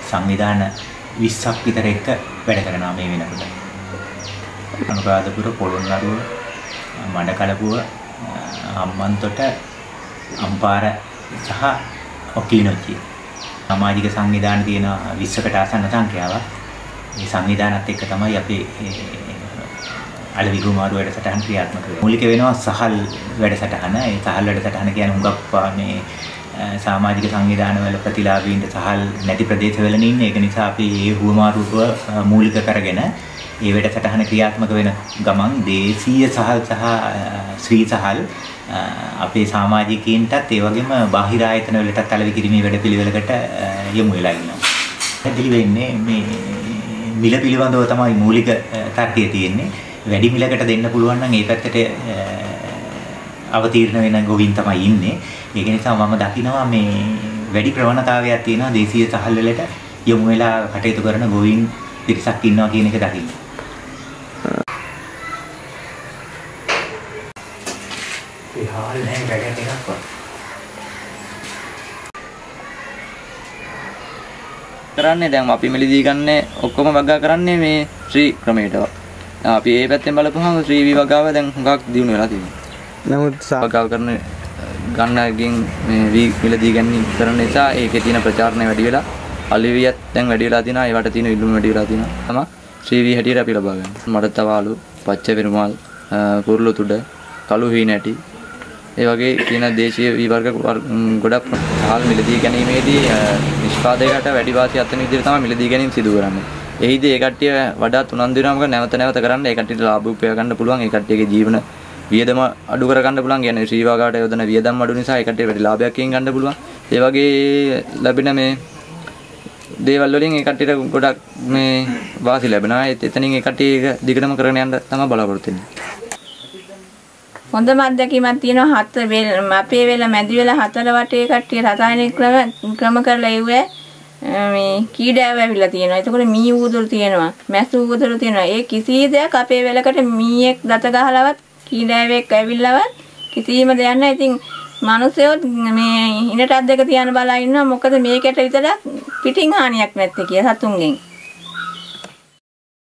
සංවිධාන 20ක් විතර එක වැඩ කරනවා මේ වෙනකොට. අනුරාධපුර, පොළොන්නරුව, මඩකලපුව, හම්බන්තොට, අම්පාර සහ ඔකිලිනොච්චි. සමාජික සංවිධාන තියෙන 20කට ආසන්න සංඛ්‍යාවක්. මේ සංවිධානත් එක්ක තමයි අපි අලවිගු මාරු වැඩසටහන ක්‍රියාත්මක වෙන්නේ. මූලික වෙනවා සහල් වැඩසටහන. ඒ සහල් වැඩසටහන කියන්නේ හුඟක් මේ සමාජික සංවිධාන වල ප්‍රතිලාභීන්ට සහල් නැති ප්‍රදේශවල ඉන්නේ. ඒක නිසා අපි මේ හුවමාරුව මූලික කරගෙන මේ වැඩසටහන ක්‍රියාත්මක වෙන ගමන් දේශීය සහල් සහ ශ්‍රී සහල් අපේ සමාජිකයින්ටත් ඒ වගේම බාහිර ආයතන වලටත් අලෙවි කිරීමේ වැඩපිළිවෙලකට යොමු වෙලා ඉන්නවා. පැහැදිලි වෙන්නේ මේ මිල පිළිබඳව තමයි මූලික තර්කය තියෙන්නේ. වැඩි මිලකට දෙන්න පුළුවන් නම් ඒ පැත්තට අවතීර්ණ වෙන ගොවීන් තමයි ඉන්නේ. ඒක නිසා මම දකිනවා මේ වැඩි ප්‍රවණතාවයක් තියෙනවා දේශීය සහල් වලට යොමු වෙලා කටයුතු කරන ගොවීන් පිරිසක් ඉන්නවා කියන එක දකින්න. ඒ හාල් නැහැ වැඩ එකක් වත්. කරන්නේ දැන් අපි මිලදී ගන්න ඔක්කොම වගා කරන්නේ මේ ශ්‍රී ක්‍රමයට. අපි ඒ පැත්තෙන් බලපුවහම ශ්‍රී විවගාව දැන් හුඟක් දියුණු වෙලා තියෙනවා. නමුත් වගාව කරන ගන්නකින් මේ වී මිලදී ගන්න කරන නිසා ඒකේ තියෙන ප්‍රචාරණය වැඩි වෙලා අලිවියත් දැන් වැඩි වෙලා තියෙනවා. ඒවට තියෙන ඉල්ලුම වැඩි වෙලා තියෙනවා. තමයි ශ්‍රී වී හැටියට අපි ලබා ගන්න. මඩතවාලු, පච්ච පෙරුමාල්, කුරුළු තුඩ, කළු හී නැටි ඒ වගේ තියෙන දේශීය වී වර්ග ගොඩක් සහල් මිලදී ගැනීමේදී නිෂ්පාදකයට වැඩි වාසියක් අත්වෙන විදිහට තමයි මිලදී ගැනීම සිදු කරන්නේ. එහිදී ඒ කට්ටිය වඩාත් උනන්දු වෙනවා මොකද නැවත නැවත කරන්න ඒ කට්ටියට ලාභ උපය ගන්න පුළුවන්. ඒ කට්ටියගේ ජීවන වියදම අඩු කර ගන්න පුළුවන්. කියන්නේ ශ්‍රී වගාවට යොදන වියදම් අඩු නිසා ඒ කට්ටියට වැඩි ලාභයක් ගන්න පුළුවන්. ඒ වගේ ලැබෙන මේ දේවල් වලින් ඒ කට්ටියට ගොඩක් මේ වාසි ලැබෙනවා. එතනින් ඒ කට්ටිය ඒක දිගටම කරගෙන යන්න තමයි බලාපොරොත්තු වෙන්නේ. හොඳම අත්දැකීමක් තියෙනවා අපේ වෙල මැදි වෙල හතර වටේ කට්ටිය රසායනික ක්‍රම කරලා එව්වේ මේ කීඩාව ඇවිල්ලා තියෙනවා. එතකොට මී ඌදුරු තියෙනවා, මැසු ඌදුරු තියෙනවා. ඒ කිසි දෙයක් අපේ වෙලකට මීයක් දත ගහලවත් කීඩාවෙක් ඇවිල්ලවත් කිසිම දෙයක් නැහැ. ඉතින් මිනිස්සුත් මේ ඉනට අත් දෙක තියන බලා ඉන්නවා. මොකද මේකට විතර පිටින් හානියක් නැත්තේ කියලා සතුන්ගෙන්.